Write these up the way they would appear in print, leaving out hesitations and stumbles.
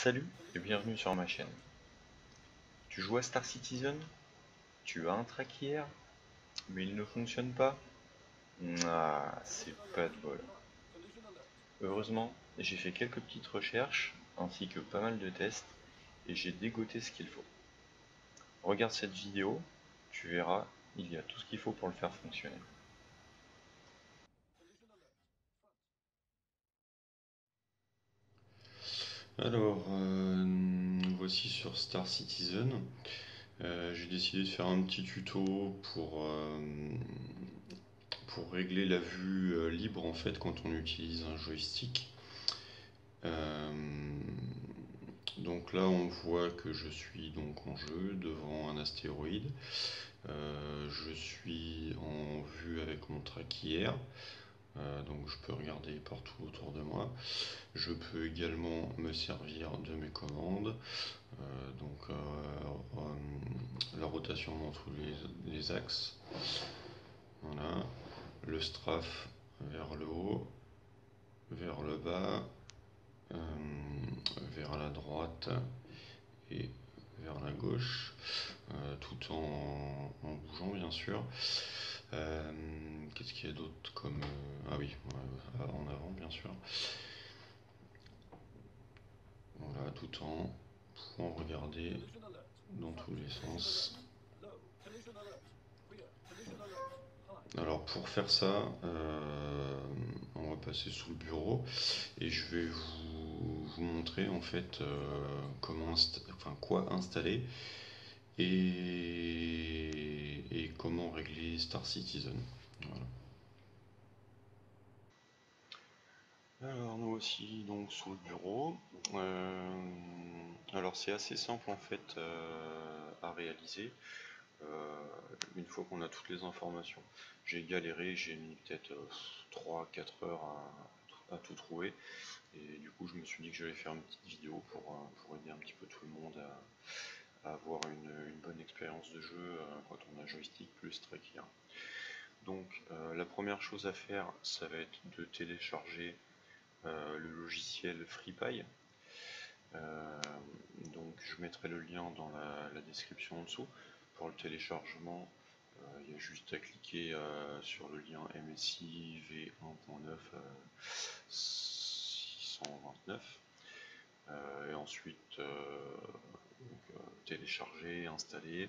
Salut et bienvenue sur ma chaîne. Tu joues à Star Citizen? Tu as un traquier, mais il ne fonctionne pas? Ah, c'est pas de bol. Heureusement, j'ai fait quelques petites recherches, ainsi que pas mal de tests, et j'ai dégoté ce qu'il faut. Regarde cette vidéo, tu verras, il y a tout ce qu'il faut pour le faire fonctionner. Alors, voici sur Star Citizen. J'ai décidé de faire un petit tuto pour régler la vue libre en fait quand on utilise un joystick. Euh, donc là, on voit que je suis donc en jeu devant un astéroïde. Je suis en vue avec mon traquier. Donc je peux regarder partout autour de moi. Je peux également me servir de mes commandes. La rotation dans tous les axes. Voilà. Le strafe vers le haut, vers le bas, euh, vers la droite et vers la gauche, tout en bougeant bien sûr. Qu'est-ce qu'il y a d'autre comme... ah oui, en avant bien sûr. Voilà, tout en pouvant regarder dans tous les sens. Alors pour faire ça, on va passer sous le bureau et je vais vous montrer en fait quoi installer et comment régler Star Citizen. Voilà. Alors nous aussi donc sous le bureau. Alors c'est assez simple en fait à réaliser. Une fois qu'on a toutes les informations. J'ai galéré, j'ai mis peut-être 3-4 heures à tout trouver. Et du coup, je me suis dit que j'allais faire une petite vidéo pour aider un petit peu tout le monde à avoir une bonne expérience de jeu quand on a joystick plus tracker. Donc, la première chose à faire, ça va être de télécharger le logiciel FreePy. Donc, je mettrai le lien dans la description en dessous. Pour le téléchargement, il y a juste à cliquer sur le lien MSI V1.9 629 et ensuite télécharger, installer.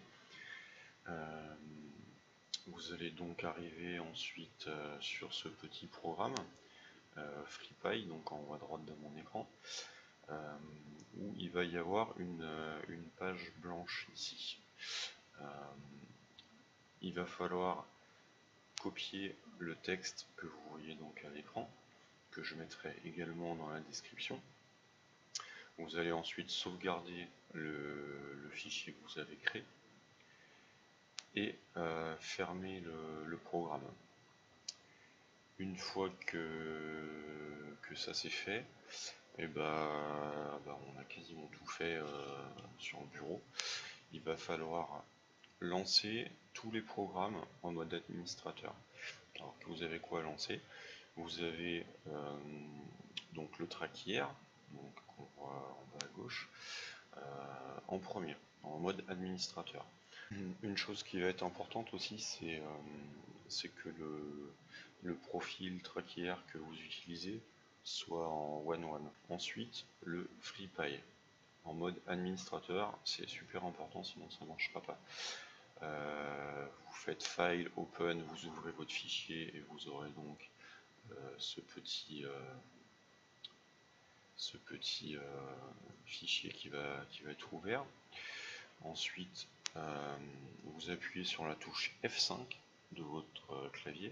Vous allez donc arriver ensuite sur ce petit programme FreePy, donc en haut à droite de mon écran, où il va y avoir une page blanche ici. Il va falloir copier le texte que vous voyez donc à l'écran, que je mettrai également dans la description. Vous allez ensuite sauvegarder le fichier que vous avez créé et fermer le programme. Une fois que ça c'est fait, et on a quasiment tout fait sur le bureau. Il va falloir lancer tous les programmes en mode administrateur. Alors que vous avez quoi à lancer? Vous avez donc le traquier, donc qu'on voit en bas à gauche, en premier, en mode administrateur. Une chose qui va être importante aussi, c'est que le profil traquier que vous utilisez soit en one-one. Ensuite, le FreePy en mode administrateur, c'est super important, sinon ça ne marchera pas. Vous faites File, Open, vous ouvrez votre fichier et vous aurez donc ce petit fichier qui va être ouvert. Ensuite, vous appuyez sur la touche F5 de votre clavier.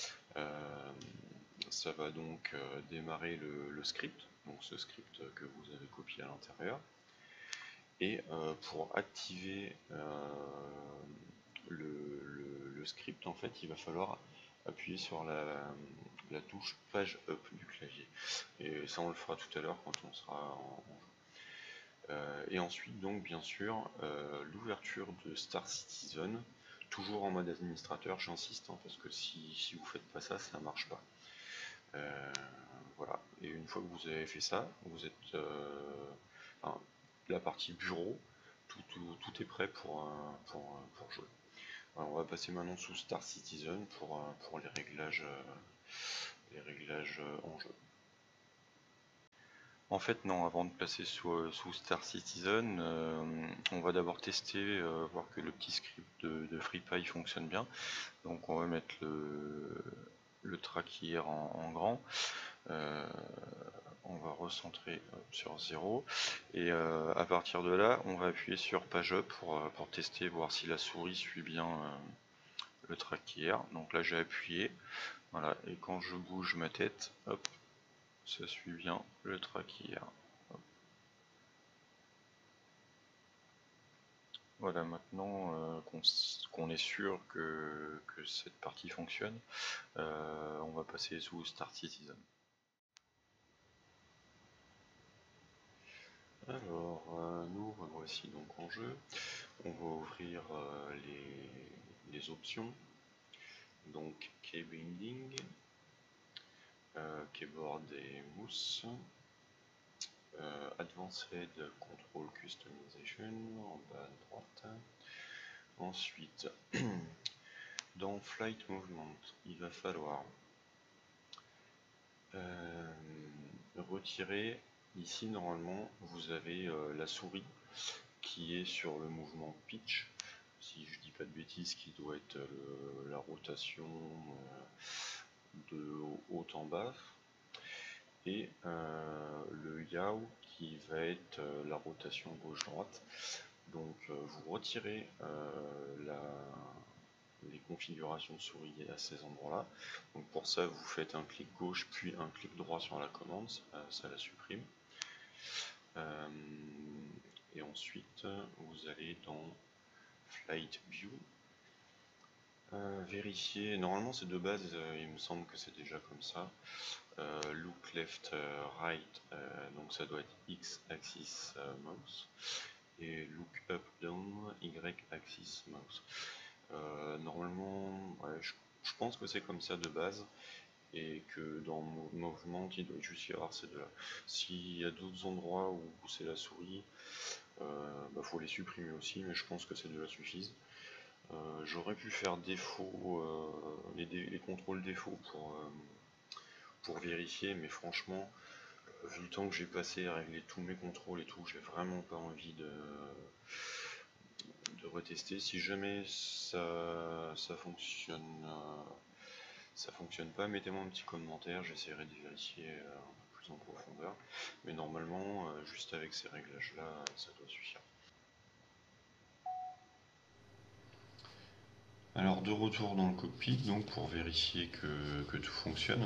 Ça va donc démarrer le script, donc ce script que vous avez copié à l'intérieur. Et pour activer le script, en fait, il va falloir appuyer sur la touche page up du clavier. Et ça, on le fera tout à l'heure quand on sera en jeu. Et ensuite, donc, bien sûr, l'ouverture de Star Citizen, toujours en mode administrateur, j'insiste, hein, parce que si vous faites pas ça, ça marche pas. Voilà. Et une fois que vous avez fait ça, vous êtes la partie bureau, tout est prêt pour jouer. Alors, on va passer maintenant sous Star Citizen pour les réglages en jeu. En fait non, avant de passer sous Star Citizen, on va d'abord tester, voir que le petit script de FreePy fonctionne bien. Donc on va mettre le track hier en grand. On va recentrer sur 0 et à partir de là on va appuyer sur page up pour tester, voir si la souris suit bien le track hier. Donc là j'ai appuyé, voilà, et quand je bouge ma tête, hop, ça suit bien le track hier. Voilà, maintenant qu'on est sûr que cette partie fonctionne, on va passer sous Star Citizen. Alors, nous revoici donc en jeu. On va ouvrir les options. Donc, key binding, keyboard et mousse, advanced control customization en bas à droite. Ensuite, dans flight movement, il va falloir retirer. Ici, normalement, vous avez la souris qui est sur le mouvement pitch, si je dis pas de bêtises, qui doit être la rotation de haut en bas, et le yaw qui va être la rotation gauche-droite. Donc vous retirez les configurations de souris à ces endroits-là. Donc pour ça, vous faites un clic gauche puis un clic droit sur la commande, ça la supprime. Et ensuite, vous allez dans Flight View. Vérifier, normalement c'est de base, il me semble que c'est déjà comme ça. Look left, right, donc ça doit être X axis mouse. Et look up, down, Y axis mouse. Normalement, ouais, je pense que c'est comme ça de base. Et que dans mouvement, il doit juste y avoir ces deux-là. S'il y a d'autres endroits où c'est la souris, faut les supprimer aussi, mais je pense que ces deux-là suffisent. J'aurais pu faire défaut, les contrôles défaut pour vérifier, mais franchement, vu le temps que j'ai passé à régler tous mes contrôles et tout, j'ai vraiment pas envie de retester. Si jamais ça fonctionne pas, mettez-moi un petit commentaire, j'essaierai de vérifier un peu plus en profondeur. Mais normalement, juste avec ces réglages-là, ça doit suffire. Alors de retour dans le cockpit, donc pour vérifier que tout fonctionne.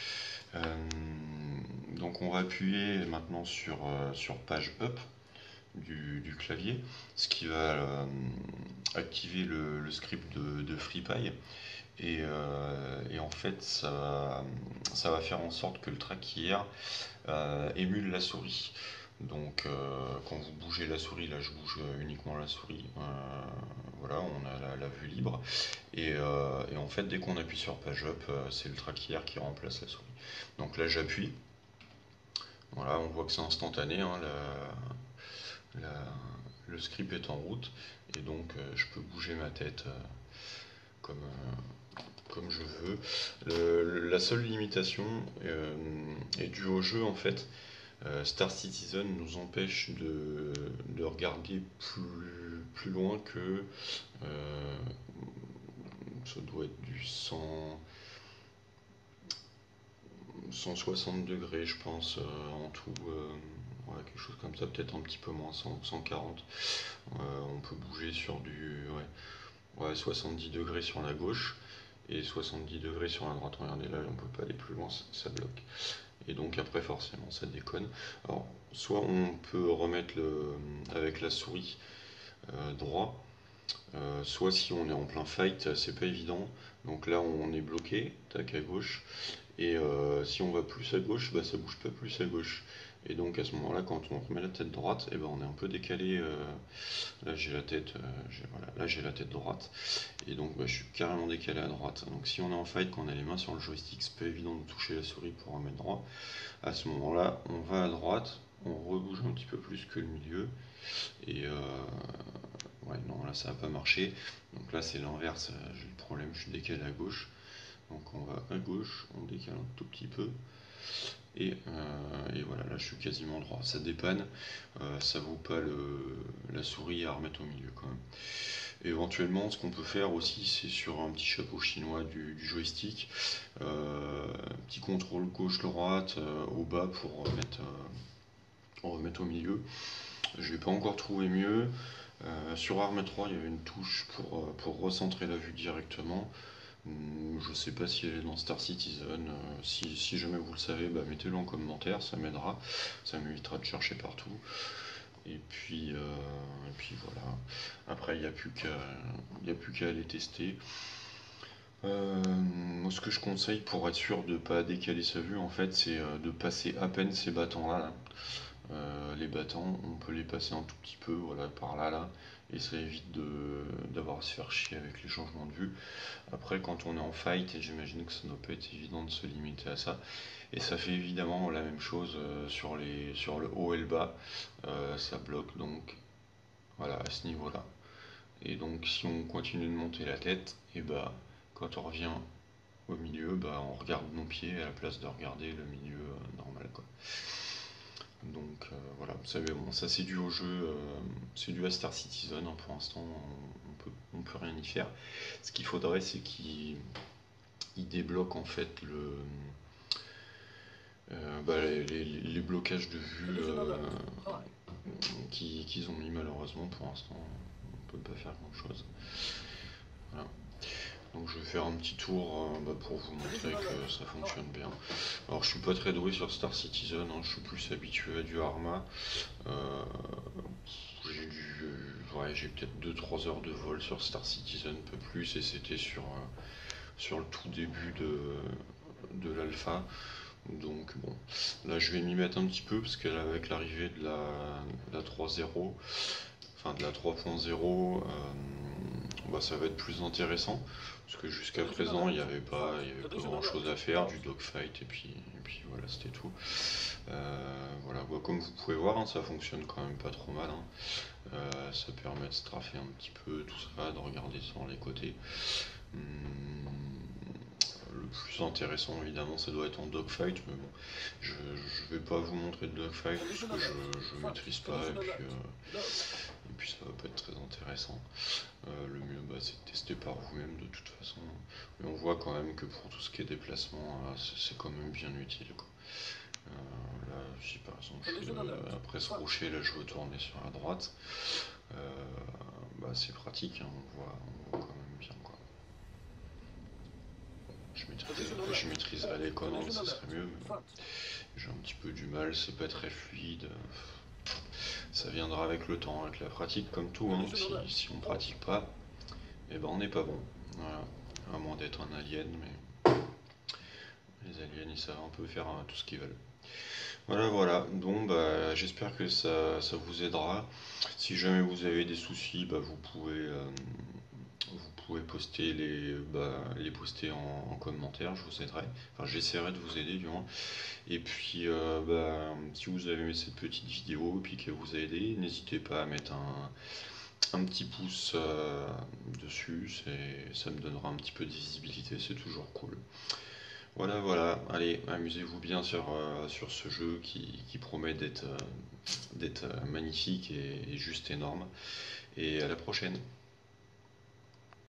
Donc on va appuyer maintenant sur page up du clavier, ce qui va activer le script de FreePy. Et en fait, ça va faire en sorte que le track hier émule la souris. Donc quand vous bougez la souris, là je bouge uniquement la souris, voilà, on a la vue libre. Et en fait, dès qu'on appuie sur page up, c'est le track hier qui remplace la souris. Donc là j'appuie, voilà, on voit que c'est instantané, hein, le script est en route, et donc je peux bouger ma tête comme je veux. La seule limitation est due au jeu en fait. Star Citizen nous empêche de regarder plus loin que ça doit être du 160 degrés je pense en tout, ouais, quelque chose comme ça, peut-être un petit peu moins, 140. On peut bouger sur du 70 degrés sur la gauche et 70 degrés sur la droite. Regardez là, on peut pas aller plus loin, ça bloque. Et donc après forcément ça déconne. Alors soit on peut remettre avec la souris droit, soit si on est en plein fight, c'est pas évident. Donc là on est bloqué, tac à gauche, Et si on va plus à gauche, bah, ça bouge pas plus à gauche. Et donc à ce moment-là, quand on remet la tête droite, et ben on est un peu décalé. Là j'ai la tête, voilà, là j'ai la tête droite, et donc bah, je suis carrément décalé à droite. Donc si on est en fight, quand on a les mains sur le joystick, c'est pas évident de toucher la souris pour remettre droit. À ce moment-là, on va à droite, on rebouge un petit peu plus que le milieu, et ouais, non, là ça va pas marcher. Donc là c'est l'inverse, j'ai le problème, je suis décalé à gauche. Donc on va à gauche, on décale un tout petit peu. Et voilà, là je suis quasiment droit. Ça dépanne, ça vaut pas la souris à remettre au milieu quand même. Et éventuellement, ce qu'on peut faire aussi, c'est sur un petit chapeau chinois du joystick, petit contrôle gauche-droite au bas pour remettre au milieu. Je n'ai pas encore trouvé mieux. Sur Arma 3, il y avait une touche pour recentrer la vue directement. Je sais pas si elle est dans Star Citizen. Si jamais vous le savez, bah, mettez-le en commentaire, ça m'aidera. Ça m'évitera de chercher partout. Et puis voilà. Après, il n'y a plus qu'à aller tester. Moi, ce que je conseille pour être sûr de ne pas décaler sa vue, en fait, c'est de passer à peine ces battants-là. Là. Les battants, on peut les passer un tout petit peu, voilà, par là, et ça évite d'avoir à se faire chier avec les changements de vue. Après, quand on est en fight, et j'imagine que ça ne doit pas être évident de se limiter à ça, et ça fait évidemment la même chose sur le haut et le bas, ça bloque donc, voilà, à ce niveau-là. Et donc, si on continue de monter la tête, et bah, quand on revient au milieu, bah, on regarde nos pieds à la place de regarder le milieu normal, quoi. Donc voilà, vous savez, bon, ça c'est dû au jeu, c'est dû à Star Citizen, hein, pour l'instant, on peut rien y faire. Ce qu'il faudrait, c'est qu'il débloque en fait bah, les blocages de vue qu'ils ont mis malheureusement pour l'instant. On peut pas faire grand chose. Voilà. Donc je vais faire un petit tour bah, pour vous montrer que ça fonctionne bien. Alors je suis pas très doué sur Star Citizen, hein, je suis plus habitué à du Arma. J'ai peut-être 2-3 heures de vol sur Star Citizen, peu plus, et c'était sur le tout début de l'alpha. Donc bon, là je vais m'y mettre un petit peu parce qu'avec l'arrivée de la 3.0, enfin de la 3.0, bah, ça va être plus intéressant parce que jusqu'à présent il n'y avait pas grand chose à faire, du dogfight et puis voilà, c'était tout. Voilà, bah, comme vous pouvez voir, hein, ça fonctionne quand même pas trop mal, hein. Ça permet de straffer un petit peu tout ça, de regarder sur les côtés. Le plus intéressant évidemment ça doit être en dogfight, mais bon, je vais pas vous montrer de dogfight parce que je maîtrise pas, et puis ça va pas être très intéressant. Le mieux bah, c'est de tester par vous-même de toute façon, mais on voit quand même que pour tout ce qui est déplacement, c'est quand même bien utile, quoi. Là, si par exemple après ce rocher là je veux tourner sur la droite, bah, c'est pratique, hein, on voit quand même bien, quoi. Je maîtriserais les commandes, ça serait mieux, mais j'ai un petit peu du mal, c'est pas très fluide. Ça viendra avec le temps, avec la pratique, comme tout, hein. Si on pratique pas, et ben on n'est pas bon. Voilà. À moins d'être un alien, mais les aliens ils savent un peu faire tout ce qu'ils veulent. Voilà, donc bah, j'espère que ça vous aidera. Si jamais vous avez des soucis, bah, vous pouvez poster les poster en commentaire, je vous aiderai. Enfin, j'essaierai de vous aider du moins. Et puis, bah, si vous avez aimé cette petite vidéo et puis qu'elle vous a aidé, n'hésitez pas à mettre un petit pouce dessus, ça me donnera un petit peu de visibilité, c'est toujours cool. Voilà, allez, amusez-vous bien sur ce jeu qui promet d'être magnifique et juste énorme. Et à la prochaine.